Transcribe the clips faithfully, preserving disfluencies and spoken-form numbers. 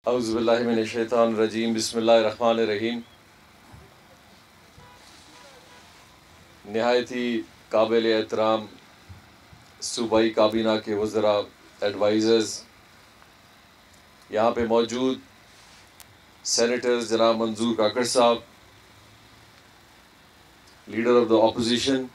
औज़ुबिल्लाहि मिनश्शैतानिर्रजीम बिस्मिल्लाहिर्रहमानिर्रहीम। नहायत ही काबिल एहतराम सूबाई काबीना के वज़रा, एडवाइज़र्स, यहाँ पे मौजूद सेनेटर्स जनाब मंजूर काकड़ साहब, leader of the opposition,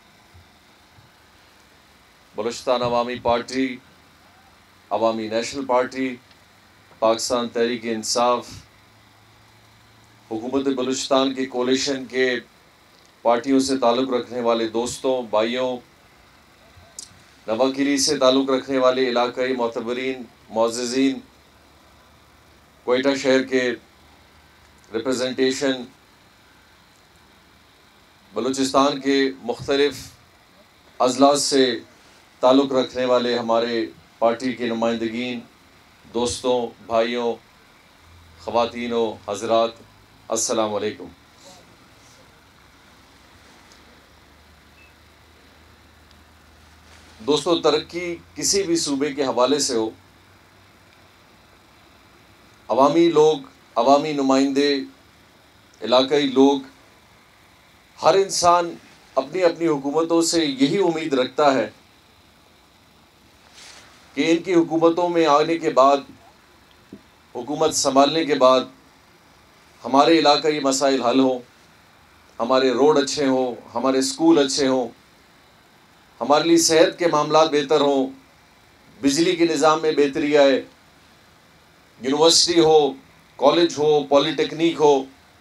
Balochistan Awami party, Awami national party, Pakistan Tehreek Insaf, हुकूमत बलूचिस्तान के कोलिशन के पार्टियों से ताल्लुक़ रखने वाले दोस्तों, भाइयों, नवाकिली से ताल्लुक़ रखने वाले इलाकाई मोतबरीन, मोअज़्ज़िज़ीन, कोयटा शहर के रिप्रेजेंटेशन, बलूचिस्तान के मुख्तलिफ़ अज़लास से ताल्लुक़ रखने वाले हमारे पार्टी के नुमाइंदगीन, दोस्तों, भाइयों, ख़वातीनो, हज़रात, अस्सलाम वालेकुम। दोस्तों, तरक्की किसी भी सूबे के हवाले से हो, अवामी लोग, अवामी नुमाइंदे, इलाकाई लोग, हर इंसान अपनी अपनी हुकूमतों से यही उम्मीद रखता है कि इनकी हुकूमतों में आने के बाद, हुकूमत संभालने के बाद हमारे इलाकाई मसाइल हल हों, हमारे रोड अच्छे हों, हमारे स्कूल अच्छे हों, हमारे लिए सेहत के मामलात बेहतर हों, बिजली के निज़ाम में बेहतरी आए, यूनिवर्सिटी हो, कॉलेज हो, पॉलीटेक्निक हो,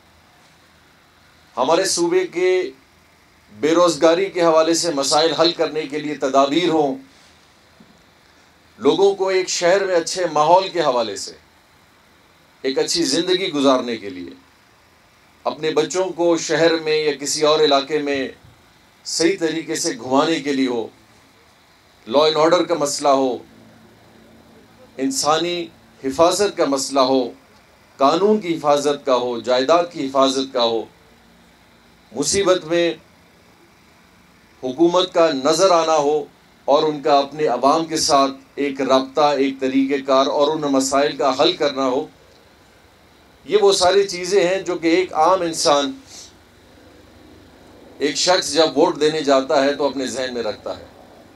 हमारे सूबे के बेरोज़गारी के हवाले से मसाइल हल करने के लिए तदाबीर हों, लोगों को एक शहर में अच्छे माहौल के हवाले से एक अच्छी ज़िंदगी गुजारने के लिए, अपने बच्चों को शहर में या किसी और इलाके में सही तरीके से घुमाने के लिए हो, लॉ एंड ऑर्डर का मसला हो, इंसानी हिफाजत का मसला हो, कानून की हिफाजत का हो, जायदाद की हिफाजत का हो, मुसीबत में हुकूमत का नज़र आना हो और उनका अपने अवाम के साथ एक रब्ता, एक तरीक़ेकार और उन मसाइल का हल करना हो, ये वो सारी चीज़ें हैं जो कि एक आम इंसान, एक शख्स जब वोट देने जाता है तो अपने जहन में रखता है।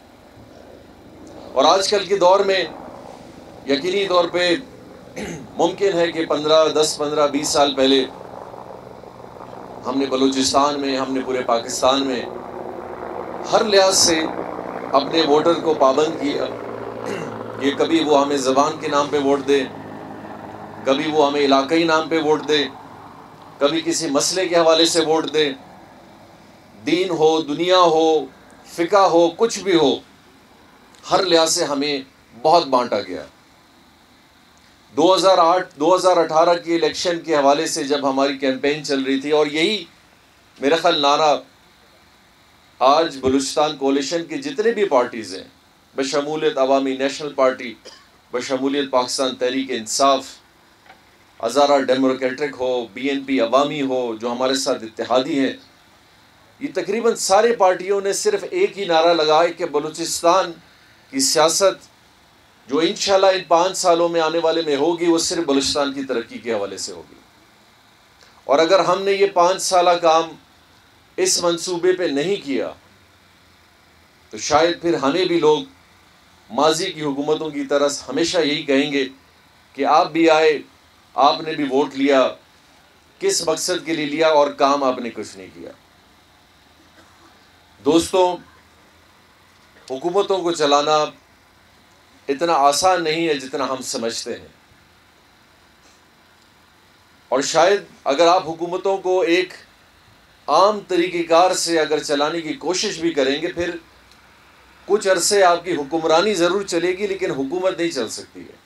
और आजकल के दौर में यकीनी तौर पे मुमकिन है कि पंद्रह दस पंद्रह बीस साल पहले हमने बलूचिस्तान में, हमने पूरे पाकिस्तान में हर लिहाज से अपने वोटर को पाबंद किया कि कभी वो हमें ज़बान के नाम पे वोट दें, कभी वो हमें इलाकाई नाम पे वोट दें, कभी किसी मसले के हवाले से वोट दें, दीन हो, दुनिया हो, फ़िक़ा हो, कुछ भी हो, हर लिहाज से हमें बहुत बांटा गया। दो हज़ार आठ दो हज़ार अठारह के इलेक्शन के हवाले से जब हमारी कैंपेन चल रही थी और यही मेरा ख्याल नारा आज बलूचिस्तान कोलिशन की जितने भी पार्टीज़ हैं, बशमूलियत अवामी नेशनल पार्टी, बशमूलियत पाकिस्तान तहरीक इंसाफ, हज़ारा डेमोक्रेटिक हो, बी एन पी अवामी हो, जो हमारे साथ इत्तेहादी हैं, ये तकरीबन सारे पार्टियों ने सिर्फ़ एक ही नारा लगाया कि बलूचिस्तान की सियासत जो इंशाल्लाह इन पाँच सालों में आने वाले में होगी, वो सिर्फ बलूचिस्तान की तरक्की के हवाले से होगी। और अगर हमने ये पाँच साला काम इस मंसूबे पे नहीं किया तो शायद फिर हमें भी लोग माजी की हुकूमतों की तरह हमेशा यही कहेंगे कि आप भी आए, आपने भी वोट लिया, किस मकसद के लिए लिया और काम आपने कुछ नहीं किया। दोस्तों, हुकूमतों को चलाना इतना आसान नहीं है जितना हम समझते हैं। और शायद अगर आप हुकूमतों को एक आम तरीक़ेकार से अगर चलाने की कोशिश भी करेंगे, फिर कुछ अरसे आपकी हुक्मरानी ज़रूर चलेगी लेकिन हुकूमत नहीं चल सकती है।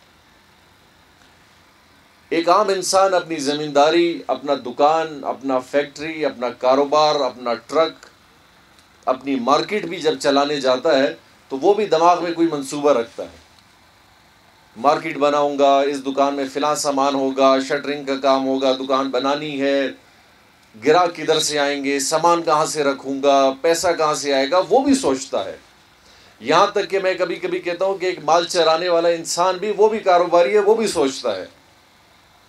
एक आम इंसान अपनी ज़मींदारी, अपना दुकान, अपना फैक्ट्री, अपना कारोबार, अपना ट्रक, अपनी मार्केट भी जब चलाने जाता है तो वो भी दिमाग में कोई मंसूबा रखता है, मार्केट बनाऊंगा, इस दुकान में फ़िलां सामान होगा, शटरिंग का काम होगा, दुकान बनानी है, ग्राहक किधर से आएंगे, सामान कहाँ से रखूंगा, पैसा कहाँ से आएगा, वो भी सोचता है। यहाँ तक कि मैं कभी कभी कहता हूँ कि एक माल चराने वाला इंसान भी, वो भी कारोबारी है, वो भी सोचता है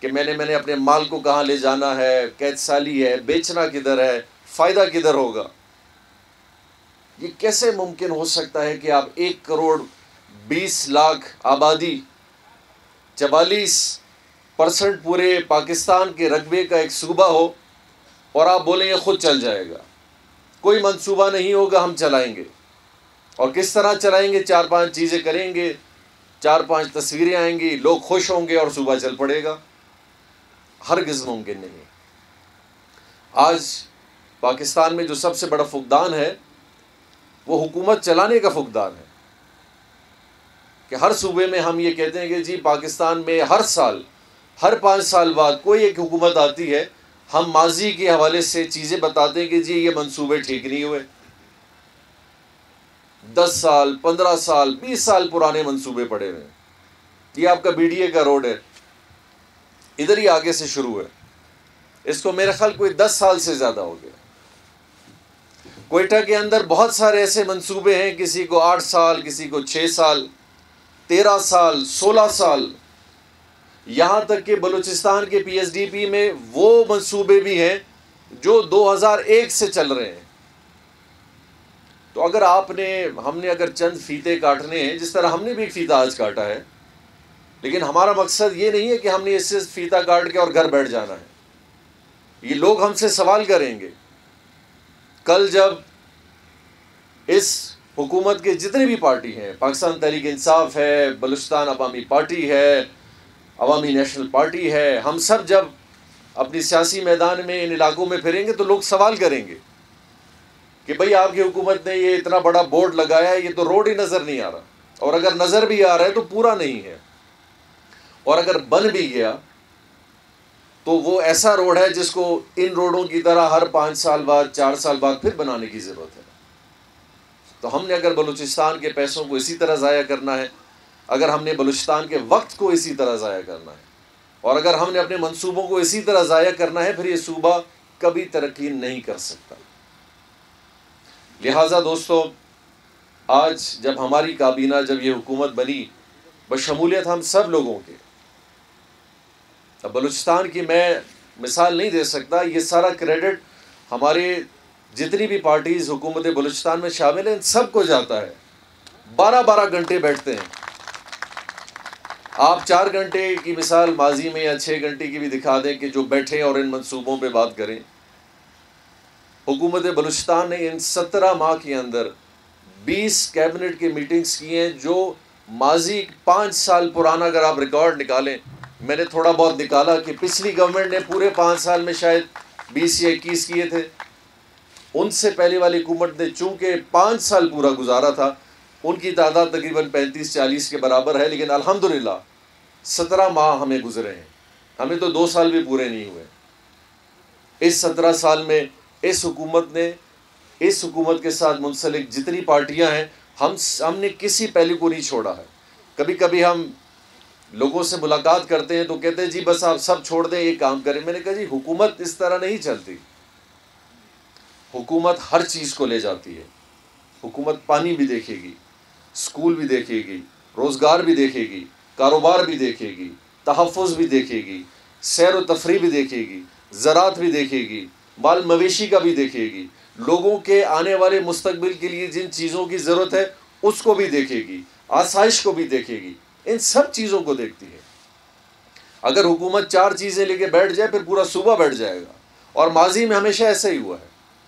कि मैंने मैंने अपने माल को कहाँ ले जाना है, कैद साली है, बेचना किधर है, फ़ायदा किधर होगा। ये कैसे मुमकिन हो सकता है कि आप एक करोड़ बीस लाख आबादी, चवालीस परसेंट पूरे पाकिस्तान के रकबे का एक सूबा हो और आप बोलेंगे खुद चल जाएगा, कोई मंसूबा नहीं होगा, हम चलाएंगे। और किस तरह चलाएंगे? चार पांच चीज़ें करेंगे, चार पांच तस्वीरें आएंगी, लोग खुश होंगे और सूबा चल पड़ेगा। हरगिज़ मुमकिन नहीं। आज पाकिस्तान में जो सबसे बड़ा फुकदान है वो हुकूमत चलाने का फुकदान है कि हर सूबे में हम ये कहते हैं कि जी पाकिस्तान में हर साल, हर पाँच साल बाद कोई एक हुकूमत आती है, हम माजी के हवाले से चीज़ें बताते हैं कि जी ये मंसूबे ठीक नहीं हुए। दस साल, पंद्रह साल, बीस साल पुराने मंसूबे पड़े हुए हैं। ये आपका बीडीए का रोड है, इधर ही आगे से शुरू है, इसको मेरे ख्याल कोई दस साल से ज़्यादा हो गया। कोयटा के अंदर बहुत सारे ऐसे मंसूबे हैं, किसी को आठ साल, किसी को छः साल, तेरह साल, सोलह साल, यहाँ तक कि बलूचिस्तान के पीएसडीपी में वो मंसूबे भी हैं जो दो हज़ार एक से चल रहे हैं। तो अगर आपने हमने अगर चंद फीते काटने हैं, जिस तरह हमने भी एक फ़ीता आज काटा है, लेकिन हमारा मकसद ये नहीं है कि हमने इससे फ़ीता काट के और घर बैठ जाना है। ये लोग हमसे सवाल करेंगे कल जब इस हुकूमत के जितने भी पार्टी हैं, पाकिस्तान तहरीक इंसाफ है, बलूचिस्तान अवामी पार्टी है, अवामी नेशनल पार्टी है, हम सब जब अपनी सियासी मैदान में इन इलाकों में फिरेंगे तो लोग सवाल करेंगे कि भाई आपकी हुकूमत ने ये इतना बड़ा बोर्ड लगाया है, ये तो रोड ही नज़र नहीं आ रहा, और अगर नज़र भी आ रहा है तो पूरा नहीं है, और अगर बन भी गया तो वो ऐसा रोड है जिसको इन रोडों की तरह हर पाँच साल बाद, चार साल बाद फिर बनाने की ज़रूरत है। तो हमने अगर बलूचिस्तान के पैसों को इसी तरह ज़ाया करना है, अगर हमने बलूचिस्तान के वक्त को इसी तरह ज़ाया करना है, और अगर हमने अपने मंसूबों को इसी तरह ज़ाया करना है, फिर ये सूबा कभी तरक्की नहीं कर सकता। लिहाजा दोस्तों, आज जब हमारी काबीना, जब ये हुकूमत बनी बशमूलियत हम सब लोगों के, अब बलूचिस्तान की मैं मिसाल नहीं दे सकता, ये सारा क्रेडिट हमारे जितनी भी पार्टीज़ हुकूमत बलूचिस्तान में शामिल हैं, इन सबको जाता है। बारह बारह घंटे बैठते हैं। आप चार घंटे की मिसाल माजी में या छः घंटे की भी दिखा दें कि जो बैठे और इन मंसूबों पे बात करें। हुकूमत बलूचिस्तान ने इन सत्रह माह के अंदर बीस कैबिनेट की मीटिंग्स की हैं, जो माजी पाँच साल पुराना अगर आप रिकॉर्ड निकालें, मैंने थोड़ा बहुत निकाला कि पिछली गवर्नमेंट ने पूरे पाँच साल में शायद बीस या इक्कीस किए थे। उनसे पहले वाली हुकूमत ने चूँकि पाँच साल पूरा गुजारा था, उनकी तादाद तकरीबन पैंतीस चालीस के बराबर है, लेकिन अल्हम्दुलिल्लाह सत्रह माह हमें गुजरे हैं, हमें तो दो साल भी पूरे नहीं हुए। इस सत्रह साल में इस हुकूमत ने, इस हुकूमत के साथ मुंसलिक जितनी पार्टियां हैं, हम हमने किसी पहलू को नहीं छोड़ा है। कभी कभी हम लोगों से मुलाकात करते हैं तो कहते हैं जी बस आप सब छोड़ दें, ये काम करें। मैंने कहा जी हुकूमत इस तरह नहीं चलती। हुकूमत हर चीज़ को ले जाती है। हुकूमत पानी भी देखेगी, स्कूल भी देखेगी, रोज़गार भी देखेगी, कारोबार भी देखेगी, तहफ़्फ़ुज़ भी देखेगी, सैर व तफरी भी देखेगी, ज़राअत भी देखेगी, माल मवेशी का भी देखेगी, लोगों के आने वाले मुस्तकबिल के लिए जिन चीज़ों की ज़रूरत है उसको भी देखेगी, आसाइश को भी देखेगी, इन सब चीज़ों को देखती है। अगर हुकूमत चार चीज़ें लेके बैठ जाए फिर पूरा सूबा बैठ जाएगा, और माजी में हमेशा ऐसा ही हुआ है।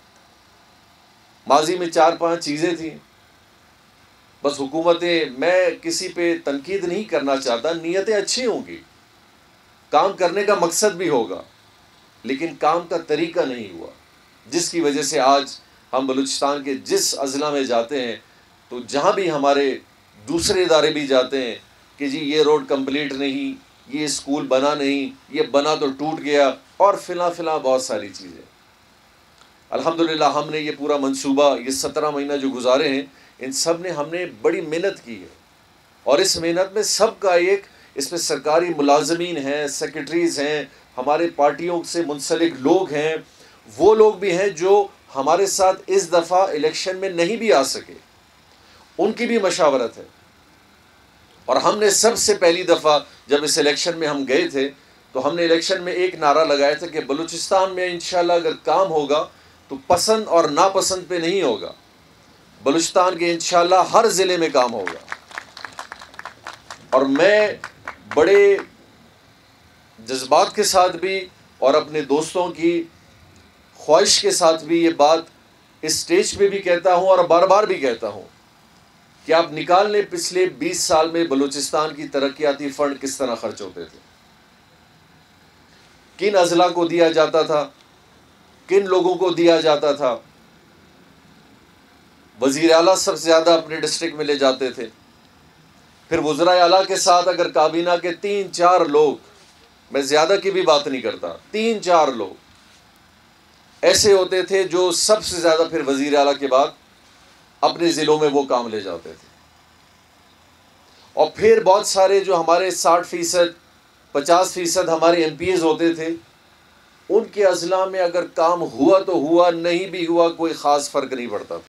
माजी में चार पांच चीज़ें थी, बस हुकूमतें, मैं किसी पे तनकीद नहीं करना चाहता, नीयतें अच्छी होंगी, काम करने का मकसद भी होगा, लेकिन काम का तरीका नहीं हुआ, जिसकी वजह से आज हम बलूचिस्तान के जिस अज़ला में जाते हैं तो जहाँ भी हमारे दूसरे इदारे भी जाते हैं कि जी ये रोड कंप्लीट नहीं, ये स्कूल बना नहीं, ये बना तो टूट गया, और फिला फिला बहुत सारी चीज़ें। अल्हम्दुलिल्लाह हमने ये पूरा मंसूबा, ये सत्रह महीना जो गुजारे हैं, इन सब ने हमने बड़ी मेहनत की है, और इस मेहनत में सबका एक, इसमें सरकारी मुलाजमीन हैं, सेक्रेटरीज़ हैं, हमारे पार्टियों से मुंसलिक लोग हैं, वो लोग भी हैं जो हमारे साथ इस दफ़ा इलेक्शन में नहीं भी आ सके, उनकी भी मशावरत है। और हमने सबसे पहली दफ़ा जब इस इलेक्शन में हम गए थे, तो हमने इलेक्शन में एक नारा लगाया था कि बलूचिस्तान में इंशाल्लाह अगर काम होगा तो पसंद और नापसंद पे नहीं होगा, बलूचिस्तान के इंशाल्लाह हर ज़िले में काम होगा। और मैं बड़े जज्बात के साथ भी और अपने दोस्तों की ख्वाहिश के साथ भी ये बात इस स्टेज पे भी कहता हूँ और बार बार भी कहता हूँ कि आप निकाल लें पिछले बीस साल में बलूचिस्तान की तरक्याती फंड किस तरह खर्च होते थे, किन अजला को दिया जाता था, किन लोगों को दिया जाता था। वज़ीर आला सबसे ज़्यादा अपने डिस्ट्रिक्ट में ले जाते थे, फिर वज़राए आला के साथ अगर काबीना के तीन चार लोग, मैं ज़्यादा की भी बात नहीं करता, तीन चार लोग ऐसे होते थे जो सबसे ज़्यादा फिर वज़ीर आला के बाद अपने ज़िलों में वो काम ले जाते थे। और फिर बहुत सारे जो हमारे साठ फीसद पचास फीसद हमारे एम पी एज़ होते थे, उनके अजला में अगर काम हुआ तो हुआ, नहीं भी हुआ कोई ख़ास फ़र्क नहीं पड़ता था।